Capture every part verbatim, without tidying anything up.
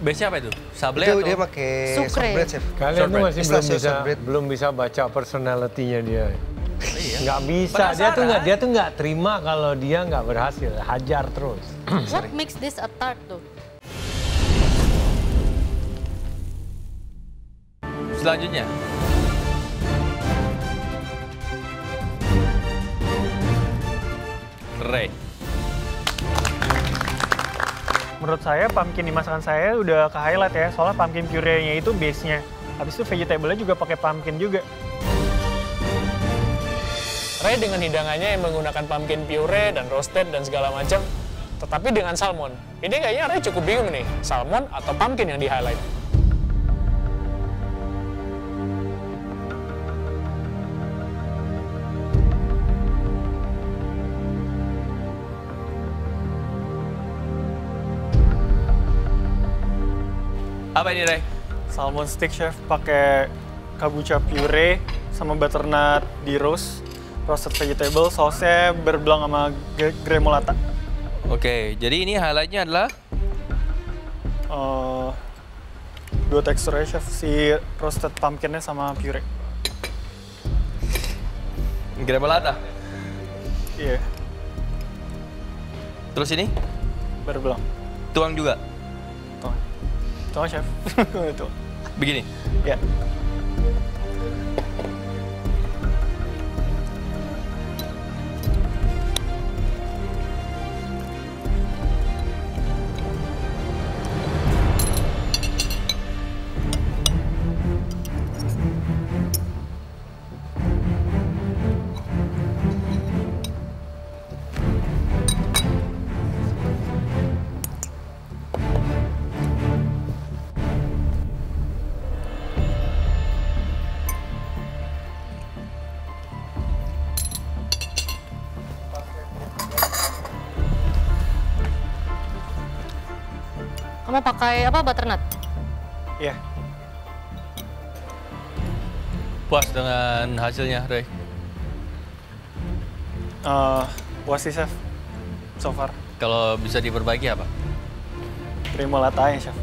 Base-nya apa itu? Sable Itu atau? dia pakai Sucre. shortbread, chef. Kalian tuh Shortbread. masih It's belum not bisa shortbread. belum bisa baca personalitinya dia. Iya. Nggak bisa, dia tuh Penasaran. nggak dia tuh nggak terima kalau dia nggak berhasil, hajar terus. What makes this a tart though? Selanjutnya. Ray. Menurut saya pumpkin di masakan saya udah ke highlight ya, soalnya pumpkin puree-nya itu base-nya. Habis itu vegetable-nya juga pakai pumpkin juga. Ray dengan hidangannya yang menggunakan pumpkin puree dan roasted dan segala macam, tetapi dengan salmon. Ini kayaknya Ray cukup bingung nih, salmon atau pumpkin yang di-highlight. Apa ini, Ray? Salmon steak chef pakai kabocha puree sama butternut di roast, roasted vegetable, sausnya berbelang sama gre- gremolata. Oke, jadi ini highlight-nya adalah Eh, dua teksturnya chef, si roasted pumpkinnya sama puree. gremolata. Iya, Terus ini berbelang. tuang juga. Tuh, tuh chef. Itu. Begini. Ya. Kamu pakai apa butternut? Iya. Puas dengan hasilnya, Ray? Eh, puas sih chef, so far. Kalau bisa diperbaiki apa? Gremolata ya chef.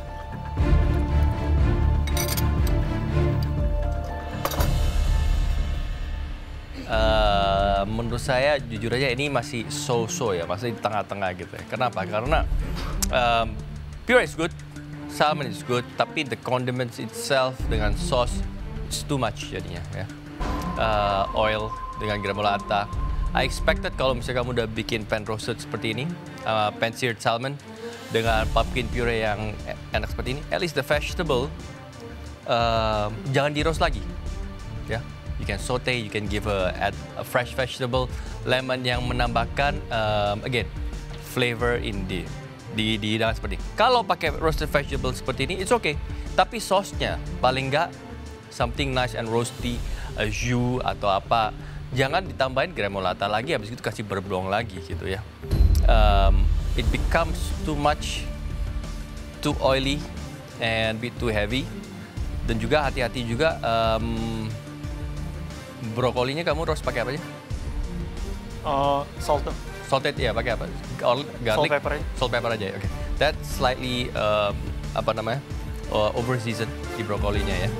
Eh, menurut saya jujur aja ini masih so-so ya, masih di tengah-tengah gitu ya. Kenapa? Karena um, puree is good, salmon is good, tapi the condiments itself dengan sauce it's too much jadinya ya. Uh, oil dengan gremolata. I expected kalau misalnya kamu udah bikin pan roasted seperti ini, uh, pan seared salmon dengan pumpkin puree yang enak seperti ini, at least the vegetable uh, jangan di roast lagi, ya. You can saute, you can give a, add a fresh vegetable, lemon yang menambahkan um, again flavor in the di di hidangan seperti ini. Kalau pakai roasted vegetable seperti ini, it's okay. Tapi sauce-nya paling nggak something nice and roasty, a jus atau apa. Jangan ditambahin gremolata lagi, habis itu kasih beurre lagi gitu ya. Um, it becomes too much, too oily and bit too heavy. Dan juga hati-hati juga um, brokolinya kamu roast pakai apa aja? Eh, salt tuh. Salted ya, pakai apa? Gar- Garlic? Salt, pepper aja. Salt, pepper aja ya, oke. That slightly, um, apa namanya, uh, over season di brokolinya ya.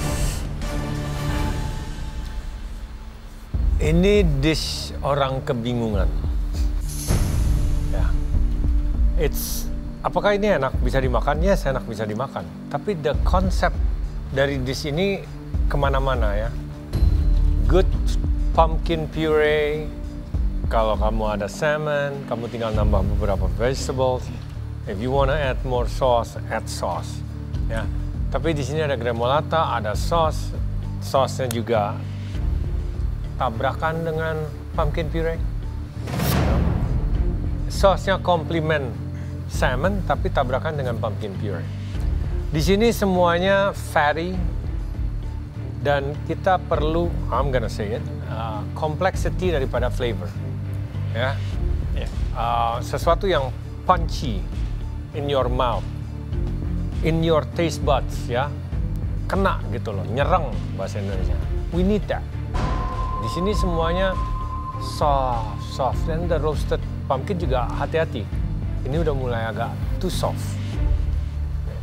Ini dish orang kebingungan. Ya. It's apakah ini enak bisa dimakan? Yes, enak bisa dimakan. Tapi the concept dari dish ini kemana-mana ya. Good pumpkin puree. Kalau kamu ada salmon, kamu tinggal nambah beberapa vegetables. If you wanna add more sauce, add sauce. Ya. Tapi di sini ada gremolata, ada sauce. Sauce-nya juga tabrakan dengan pumpkin puree. Ya. Sauce-nya komplement salmon, tapi tabrakan dengan pumpkin puree. Di sini semuanya fatty, dan kita perlu, I'm gonna say it, uh, complexity daripada flavor. Ya, Iya. Uh, sesuatu yang punchy in your mouth, in your taste buds, ya, kena gitu loh, nyereng bahasa Indonesia. We need that. Di sini semuanya soft, soft, dan the roasted pumpkin juga hati-hati. Ini udah mulai agak too soft.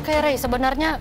Oke Ray, sebenarnya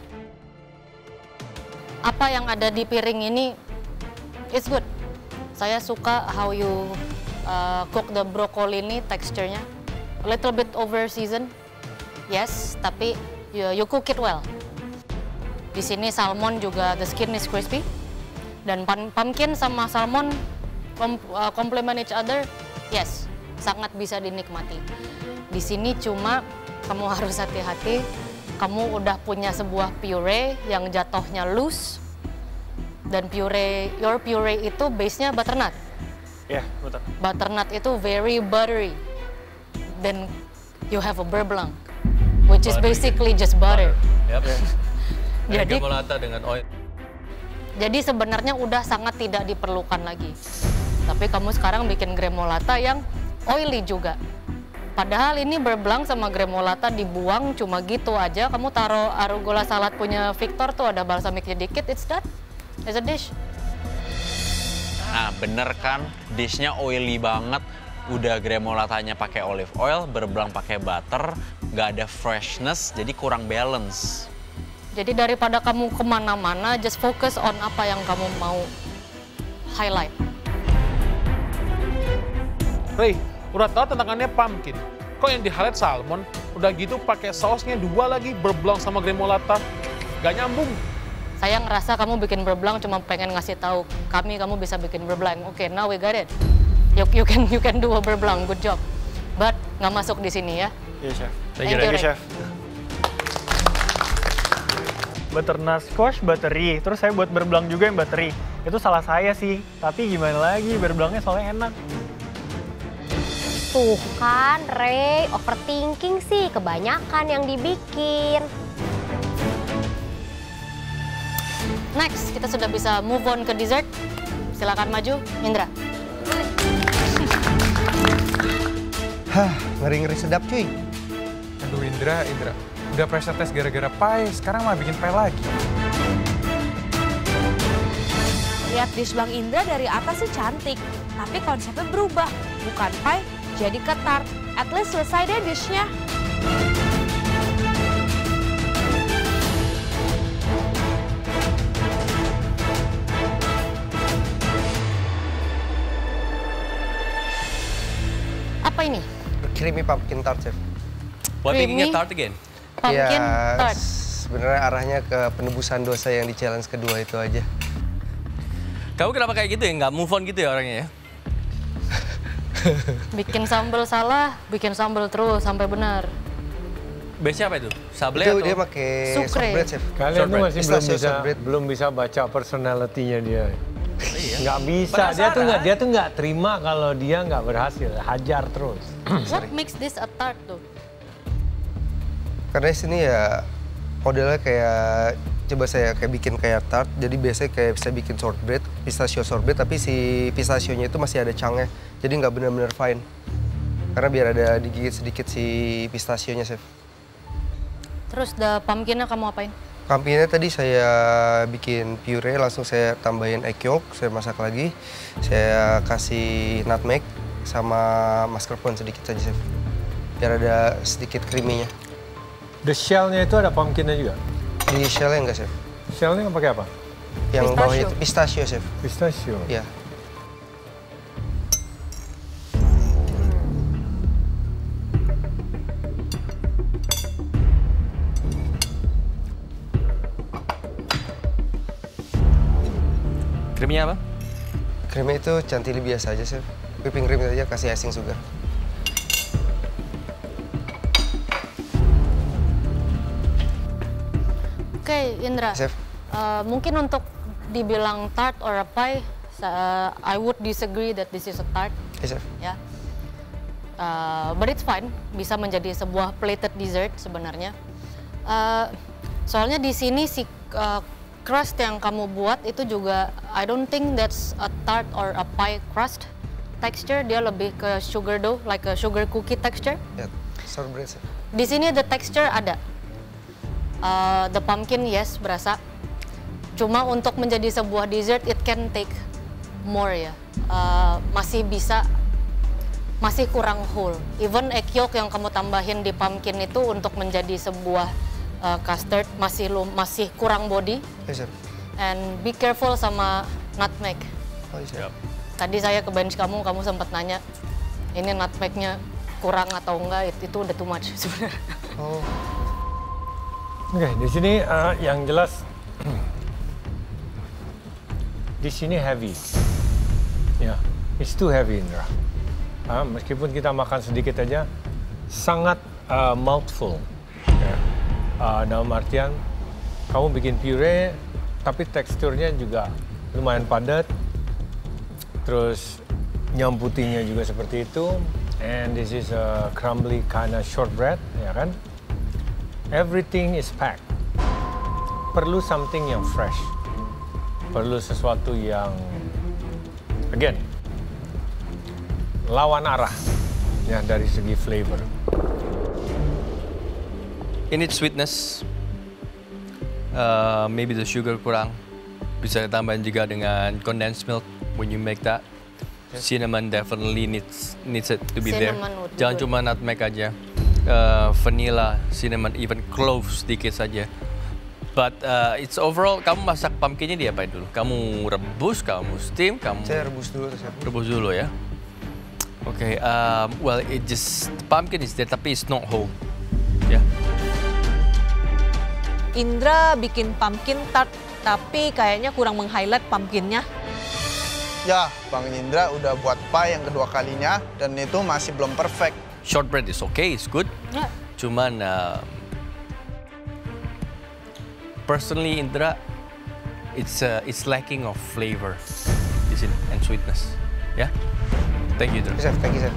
apa yang ada di piring ini it's good. Saya suka how you uh, cook the broccoli ini, teksturnya a little bit over season. Yes, tapi you, you cook it well. Di sini salmon juga the skin is crispy. Dan pumpkin sama salmon kom, uh, complement each other. Yes, sangat bisa dinikmati. Di sini cuma kamu harus hati-hati. Kamu udah punya sebuah puree yang jatuhnya loose. Dan puree, your puree itu base-nya butternut. Ya, yeah, betul. Butternut itu very buttery. Then you have a beurre blanc, which is basically just butter. Yep. Jadi gremolata dengan oil. Jadi sebenarnya udah sangat tidak diperlukan lagi. Tapi kamu sekarang bikin gremolata yang oily juga. Padahal ini beurre blanc sama gremolata dibuang cuma gitu aja. Kamu taruh arugula salad punya Victor tuh ada balsamicnya dikit, it's done. It's a dish. Nah, bener kan? Dishnya oily banget. Udah gremolatanya pakai olive oil, beurre blanc pakai butter, nggak ada freshness, jadi kurang balance. Jadi daripada kamu kemana-mana, just focus on apa yang kamu mau highlight. Ray, udah tahu tantangannya pumpkin. Kok yang di-highlight salmon? Udah gitu pakai sausnya dua lagi, beurre blanc sama gremolata. Gak nyambung. Saya ngerasa kamu bikin beurre blanc cuma pengen ngasih tahu kami kamu bisa bikin beurre blanc. Oke, okay, now we got it. You, you can you can do a beurre blanc, good job. But nggak masuk di sini ya. Iya, Chef. Thank you, Thank you, Chef. Butternut squash buttery, terus saya buat beurre blanc juga yang buttery. Itu salah saya sih, tapi gimana lagi, beurre blancnya soalnya enak. Tuh kan, Ray, overthinking sih, kebanyakan yang dibikin. Next, kita sudah bisa move on ke dessert. Silakan maju, Indra. Hah, ngeri-ngeri sedap cuy. Aduh Indra, Indra. Udah pressure test gara-gara pie, sekarang malah bikin pie lagi. Lihat dish Bang Indra dari atas sih cantik, tapi konsepnya berubah. Bukan pie, jadi ketar. At least selesai deh dishnya. Apa ini? Creamy pumpkin tart, Chef. What making Creamy. it tart again? Pumpkin ya, tart. Sebenarnya arahnya ke penebusan dosa yang di challenge kedua itu aja. Kamu kenapa kayak gitu ya? Nggak move on gitu ya orangnya ya? Bikin sambal salah, bikin sambal terus sampai benar. Base-nya apa itu? Sable Itu atau? dia pakai Sucre. shortbread, Chef. Kalian tuh Shortbread. masih belum Pistachio bisa shortbread. belum bisa baca personality-nya dia. Iya. Nggak bisa, dia tuh nggak dia tuh nggak terima kalau dia nggak berhasil, hajar terus. What makes this a tart tuh? Karena di sini ya modelnya kayak coba saya kayak bikin kayak tart, jadi biasanya kayak bisa bikin shortbread, pistachio shortbread, tapi si pistachionya itu masih ada chungnya, jadi nggak benar-benar fine. Karena biar ada digigit sedikit si pistachionya, Chef. Terus the pumpkinnya kamu apain? Pumpkinnya tadi saya bikin puree, langsung saya tambahin egg yolk, saya masak lagi, saya kasih nutmeg sama mascarpone sedikit saja, Chef. Biar ada sedikit creamy-nya. The shell-nya itu ada pumpkinnya juga. Di shell-nya enggak, Chef? Shell-nya pakai apa? Yang Pistachio. bawahnya itu pistachio, Chef. Pistachio. Ya. Creamnya apa? Creamnya itu chantilly biasa aja, Chef. Whipping cream aja, kasih icing sugar. Oke, okay, Indra. Chef. Uh, mungkin untuk dibilang tart or a pie, uh, I would disagree that this is a tart. Yes, Chef. Ya. Uh, but it's fine, bisa menjadi sebuah plated dessert sebenarnya. Uh, soalnya di sini si uh, crust yang kamu buat itu juga, I don't think that's a tart or a pie crust texture. Dia lebih ke sugar dough, like a sugar cookie texture. Ya, shortbread, Chef. Di sini the texture ada. Uh, the pumpkin yes berasa. Cuma untuk menjadi sebuah dessert it can take more ya. Uh, masih bisa, masih kurang whole. Even egg yolk yang kamu tambahin di pumpkin itu untuk menjadi sebuah uh, custard masih lu masih kurang body. Yes, chef. And be careful sama nutmeg. Oh, yes, chef. Tadi saya ke bench kamu, kamu sempat nanya, ini nutmegnya kurang atau enggak, itu, itu udah too much sebenarnya. Oh. Oke, okay, di sini uh, yang jelas di sini heavy. Ya, yeah, it's too heavy, Indra. Uh, meskipun kita makan sedikit aja, sangat uh, mouthful. Yeah. Uh, dalam artian, kamu bikin puree, tapi teksturnya juga lumayan padat. Terus nyamputinya juga seperti itu. And this is a crumbly kind of shortbread, ya kan? Everything is packed. Perlu something yang fresh. Perlu sesuatu yang, again, lawan arah ya dari segi flavor. In its sweetness, uh, maybe the sugar kurang. Bisa ditambahin juga dengan condensed milk when you make that. Cinnamon definitely needs needs it to be Cinnamon there. would be Jangan good. cuma nutmeg aja. Uh, vanilla, cinnamon, even cloves sedikit saja. But uh, it's overall, kamu masak pumpkinnya diapain dulu? Kamu rebus, kamu steam, kamu... Saya rebus dulu, chef. Rebus dulu ya. Oke, okay, um, well it just, the pumpkin is there tapi it's not whole. Ya. Yeah. Indra bikin pumpkin tart, tapi kayaknya kurang meng-highlight pumpkinnya. Ya, Bang Indra udah buat pie yang kedua kalinya dan itu masih belum perfect. Shortbread is okay, it's good. Yeah. Cuman uh, personally Indra, it's uh, it's lacking of flavor di sini and sweetness. Ya, yeah? Thank you Indra. Chef, thank you, chef.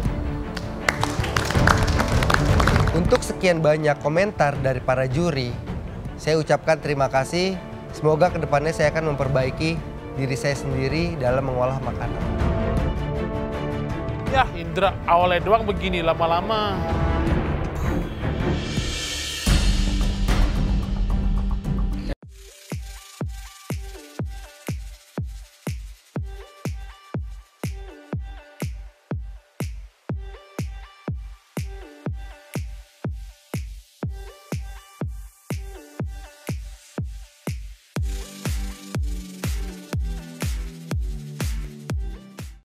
Untuk sekian banyak komentar dari para juri, saya ucapkan terima kasih. Semoga kedepannya saya akan memperbaiki diri saya sendiri dalam mengolah makanan. Ya Indra, awalnya doang begini, lama-lama